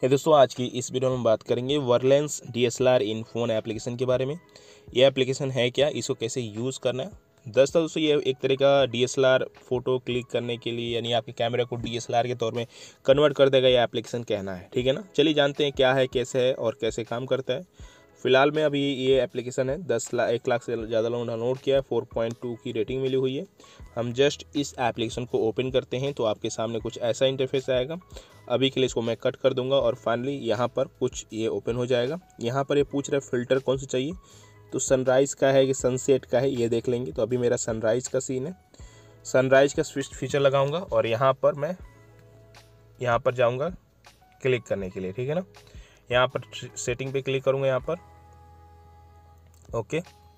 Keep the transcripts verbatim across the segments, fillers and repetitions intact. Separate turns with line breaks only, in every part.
ये दोस्तों आज की इस वीडियो में हम बात करेंगे वर्लेंस डी एस एल आर इन फ़ोन एप्लीकेशन के बारे में। ये एप्लीकेशन है क्या, इसको कैसे यूज़ करना है। दरअसल दोस्तों ये एक तरह का D S L R photo click करने के लिए, यानी आपके कैमरे को डी एस एल आर के तौर में कन्वर्ट कर देगा ये एप्लीकेशन, कहना है। ठीक है ना, चलिए जानते हैं क्या है, कैसे है और कैसे काम करता है। फिलहाल में अभी ये एप्लीकेशन है दस लाख एक लाख से ज़्यादा लोगों ने डाउनलोड किया है, फोर पॉइंट टू की रेटिंग मिली हुई है। हम जस्ट इस एप्लीकेशन को ओपन करते हैं तो आपके सामने कुछ ऐसा इंटरफेस आएगा। अभी के लिए इसको मैं कट कर दूंगा और फाइनली यहाँ पर कुछ ये ओपन हो जाएगा। यहाँ पर ये पूछ रहा है फ़िल्टर कौन सा चाहिए, तो सनराइज़ का है कि सनसेट का है, ये देख लेंगे। तो अभी मेरा सनराइज़ का सीन है, सनराइज़ का स्विच फीचर लगाऊंगा और यहाँ पर मैं यहाँ पर जाऊँगा क्लिक करने के लिए। ठीक है ना, यहाँ पर सेटिंग पे क्लिक करूँगा यहाँ पर। ओके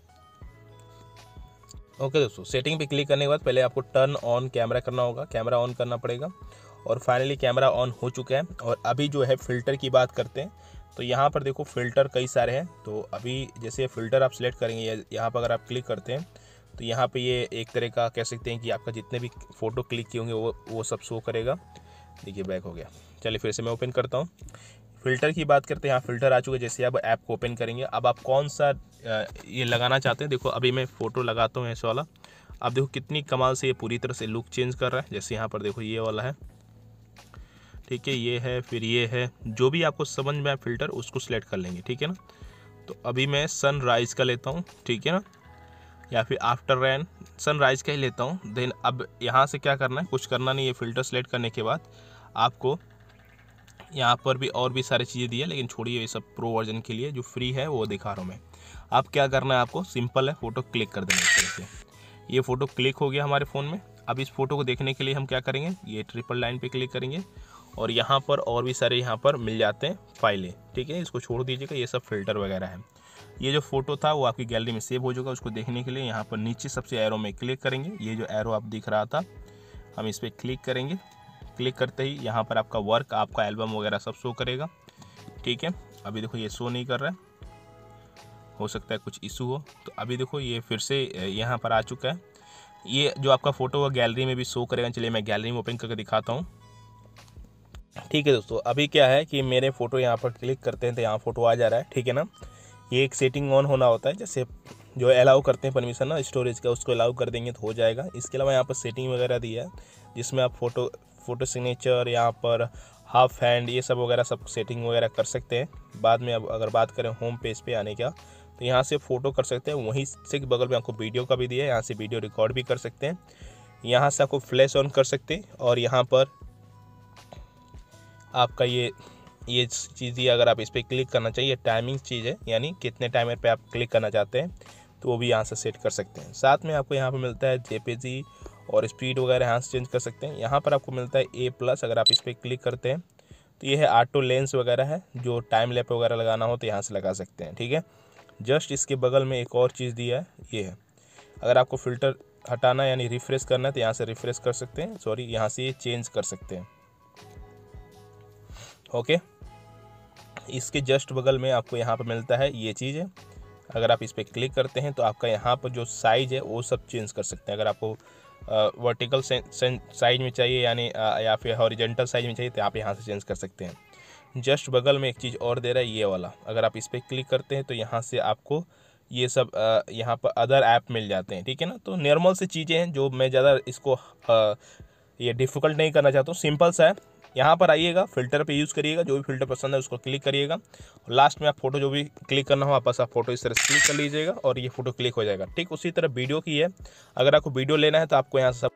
ओके दोस्तों, सेटिंग पे क्लिक करने के बाद पहले आपको टर्न ऑन कैमरा करना होगा, कैमरा ऑन करना पड़ेगा। और फाइनली कैमरा ऑन हो चुका है। और अभी जो है फ़िल्टर की बात करते हैं, तो यहाँ पर देखो फ़िल्टर कई सारे हैं। तो अभी जैसे फ़िल्टर आप सिलेक्ट करेंगे, यहाँ पर अगर आप क्लिक करते हैं तो यहाँ पे ये एक तरह का कह सकते हैं कि आपका जितने भी फ़ोटो क्लिक किए होंगे वो वो सब शो करेगा। देखिए बैक हो गया, चलिए फिर से मैं ओपन करता हूँ। फ़िल्टर की बात करते हैं, यहाँ फ़िल्टर आ चुके हैं। जैसे आप ऐप को ओपन करेंगे, अब आप कौन सा ये लगाना चाहते हैं। देखो अभी मैं फ़ोटो लगाता हूँ ऐसा वाला। अब देखो कितनी कमाल से ये पूरी तरह से लुक चेंज कर रहा है। जैसे यहाँ पर देखो ये वाला है, ठीक है, ये है, फिर ये है, जो भी आपको समझ में आए फ़िल्टर उसको सिलेक्ट कर लेंगे। ठीक है ना, तो अभी मैं सनराइज़ का लेता हूँ, ठीक है ना, या फिर आफ्टर रैन, सनराइज़ का ही लेता हूँ। देन अब यहाँ से क्या करना है, कुछ करना नहीं है। फ़िल्टर सेलेक्ट करने के बाद आपको यहाँ पर भी और भी सारी चीज़ें दी है, लेकिन छोड़िए ये सब प्रो वर्जन के लिए, जो फ्री है वो दिखा रहा हूँ मैं। अब क्या करना है आपको, सिंपल है, फ़ोटो क्लिक कर देना इस तरह से। ये फ़ोटो क्लिक हो गया हमारे फ़ोन में। अब इस फ़ोटो को देखने के लिए हम क्या करेंगे, ये ट्रिपल लाइन पे क्लिक करेंगे और यहाँ पर और भी सारे यहाँ पर मिल जाते हैं फाइलें। ठीक है, इसको छोड़ दीजिएगा, ये सब फ़िल्टर वगैरह है। ये जो फ़ोटो था वो आपकी गैलरी में सेव हो जाएगा। उसको देखने के लिए यहाँ पर नीचे सबसे एरो में क्लिक करेंगे। ये जो एरो आप दिख रहा था, हम इस पर क्लिक करेंगे। क्लिक करते ही यहाँ पर आपका वर्क, आपका एल्बम वगैरह सब शो करेगा। ठीक है, अभी देखो ये शो नहीं कर रहा है, हो सकता है कुछ इशू हो। तो अभी देखो ये फिर से यहाँ पर आ चुका है। ये जो आपका फ़ोटो वो गैलरी में भी शो करेगा। चलिए मैं गैलरी में ओपन करके दिखाता हूँ। ठीक है दोस्तों, अभी क्या है कि मेरे फ़ोटो यहाँ पर क्लिक करते हैं तो यहाँ फ़ोटो आ जा रहा है। ठीक है ना, ये एक सेटिंग ऑन होना होता है, जैसे जो अलाउ करते हैं परमिशन ना स्टोरेज का, उसको अलाउ कर देंगे तो हो जाएगा। इसके अलावा यहाँ पर सेटिंग वगैरह दी है, जिसमें आप फ़ोटो फ़ोटो सिग्नेचर, यहाँ पर हाफ हैंड, ये सब वगैरह सब सेटिंग वगैरह कर सकते हैं। बाद में अब अगर बात करें होम पेज पे आने का, तो यहाँ से फ़ोटो कर सकते हैं। वहीं से बगल में आपको वीडियो का भी दिया है, यहाँ से वीडियो रिकॉर्ड भी कर सकते हैं। यहाँ से आपको फ्लैश ऑन कर सकते हैं और यहाँ पर आपका ये ये चीज़ ही, अगर आप इस पर क्लिक करना चाहिए, टाइमिंग चीज़ है, यानी कितने टाइमर पे आप क्लिक करना चाहते हैं, तो वो भी यहाँ से सेट कर सकते हैं। साथ में आपको यहाँ पर मिलता है जेपीजी और स्पीड वगैरह, यहाँ से चेंज कर सकते हैं। यहाँ पर आपको मिलता है ए प्लस, अगर आप इस पर क्लिक करते हैं तो ये है ऑटो लेंस वगैरह है, जो टाइम लैप वगैरह लगाना हो तो यहाँ से लगा सकते हैं। ठीक है, जस्ट इसके बगल में एक और चीज़ दिया है, ये है, अगर आपको फ़िल्टर हटाना यानी रिफ़्रेश करना है तो यहाँ से रिफ़्रेश कर सकते हैं, सॉरी यहाँ से ये चेंज कर सकते हैं। ओके, इसके जस्ट बगल में आपको यहाँ पर मिलता है ये चीज़ है, अगर आप इस पर क्लिक करते हैं तो आपका यहाँ पर जो साइज़ है वो सब चेंज कर सकते हैं। अगर आपको वर्टिकल साइज में चाहिए, यानी या फिर हॉरिजेंटल साइज में चाहिए, तो आप यहाँ से चेंज कर सकते हैं। जस्ट बगल में एक चीज़ और दे रहा है, ये वाला, अगर आप इस पर क्लिक करते हैं तो यहाँ से आपको ये सब यहाँ पर अदर ऐप मिल जाते हैं। ठीक है ना, तो नॉर्मल से चीज़ें हैं जो मैं ज़्यादा इसको ये डिफ़िकल्ट नहीं करना चाहता हूँ, सिंपल सा है। यहाँ पर आइएगा, फ़िल्टर पे यूज़ करिएगा, जो भी फ़िल्टर पसंद है उसको क्लिक करिएगा और लास्ट में आप फ़ोटो जो भी क्लिक करना हो वापस आप फ़ोटो इस तरह से क्लिक कर लीजिएगा और ये फ़ोटो क्लिक हो जाएगा। ठीक उसी तरह वीडियो की है, अगर आपको वीडियो लेना है तो आपको यहाँ से सब